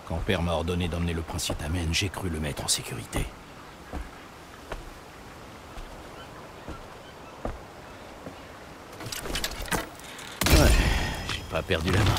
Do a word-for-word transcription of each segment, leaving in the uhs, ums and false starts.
Quand Père m'a ordonné d'emmener le prince Ytamen, j'ai cru le mettre en sécurité. Ouais, j'ai pas perdu la main.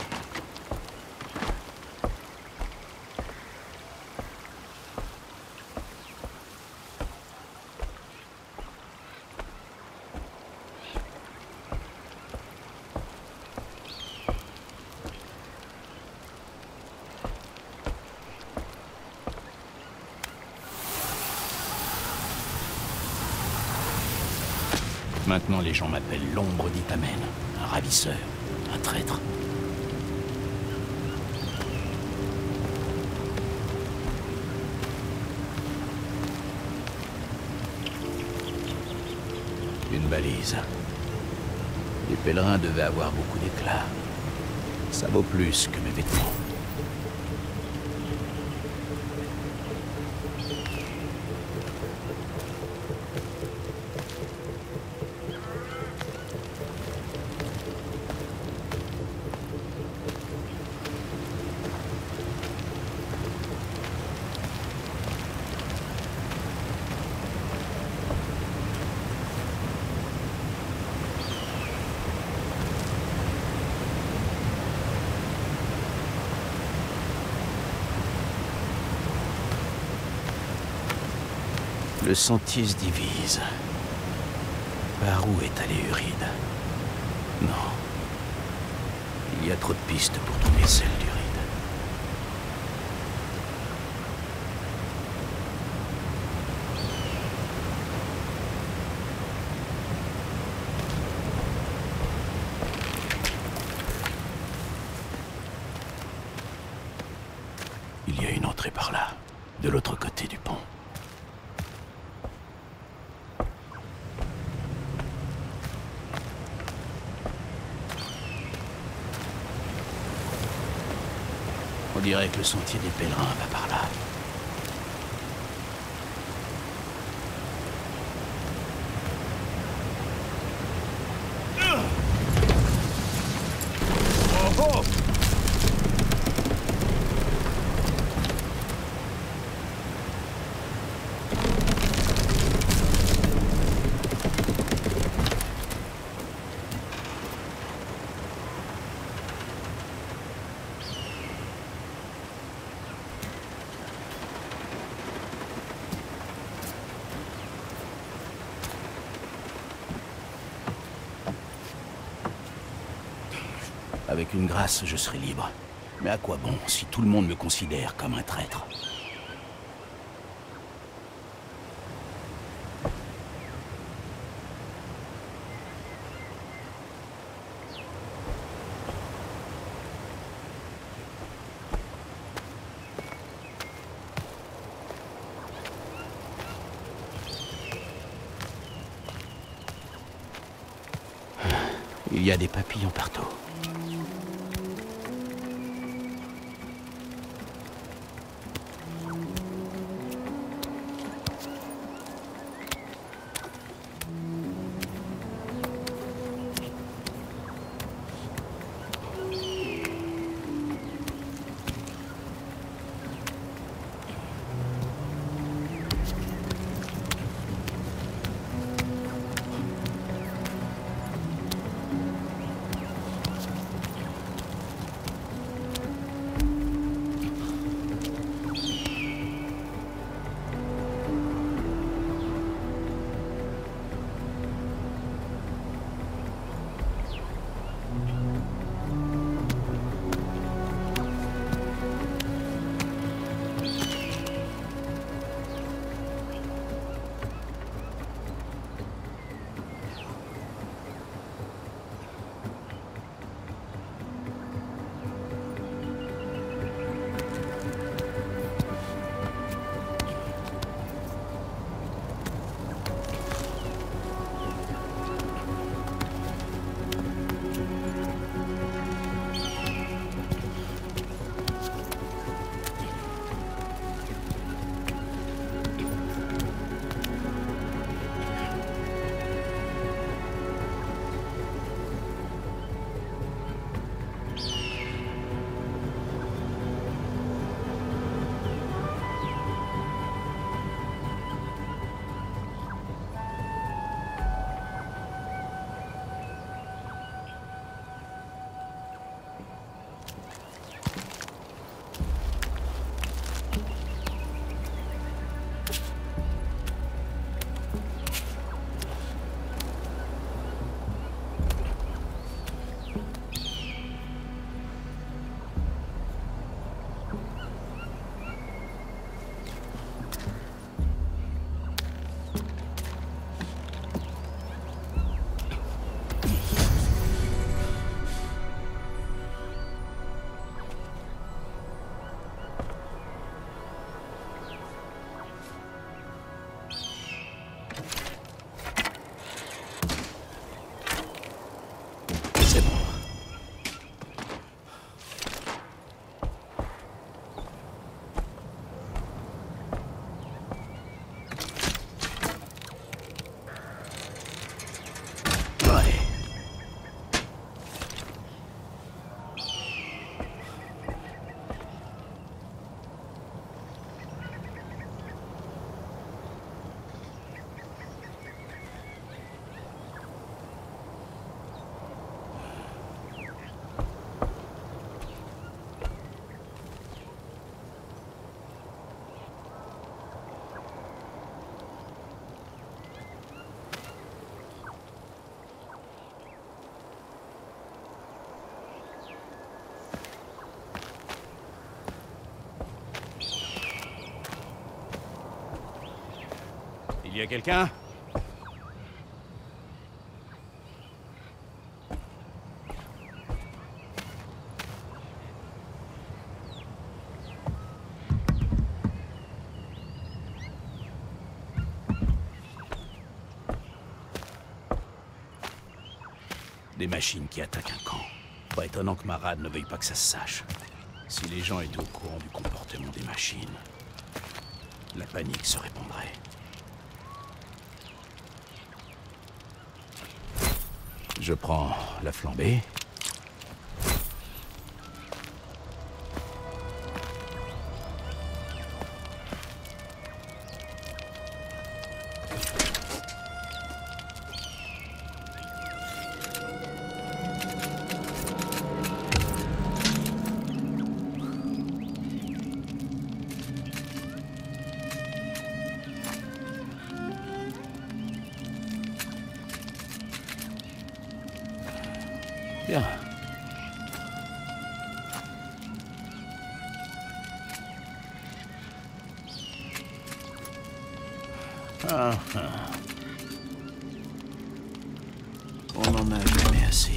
Maintenant, les gens m'appellent l'ombre d'Ytamen, un ravisseur, un traître. Une balise. Les pèlerins devaient avoir beaucoup d'éclat. Ça vaut plus que mes vêtements. Le sentier se divise. Par où est allé Uride? Non. Il y a trop de pistes pour trouver celle d'Uride. Il y a une entrée par là, de l'autre côté du pont. On dirait que le sentier des pèlerins va par là. Oh oh! Avec une grâce, je serai libre. Mais à quoi bon si tout le monde me considère comme un traître? Il y a des papillons partout. Il y a quelqu'un? Des machines qui attaquent un camp. Pas étonnant que Marad ne veuille pas que ça se sache. Si les gens étaient au courant du comportement des machines, la panique se répandrait. Je prends la flambée. Bien. Ah, ah. On n'en a jamais assez.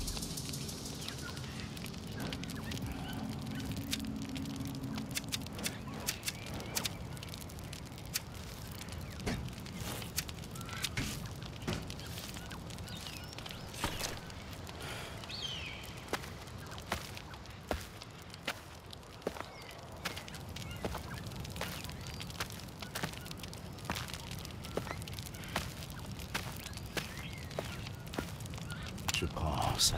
Je prends ça.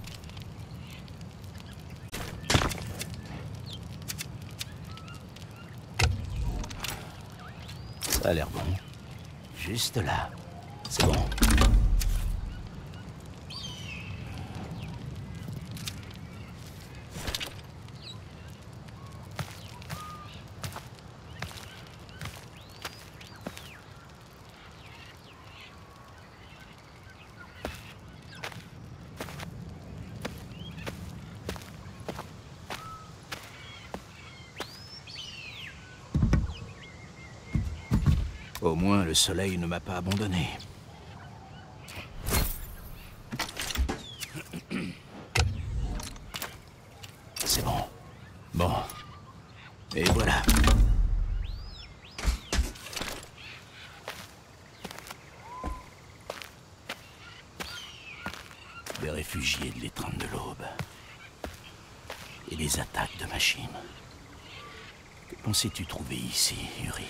Ça a l'air bon. Juste là. C'est bon. Au moins, le soleil ne m'a pas abandonné. C'est bon. Bon. Et voilà. Des réfugiés de l'étreinte de l'aube. Et des attaques de machines. Que pensais-tu trouver ici, Uride ?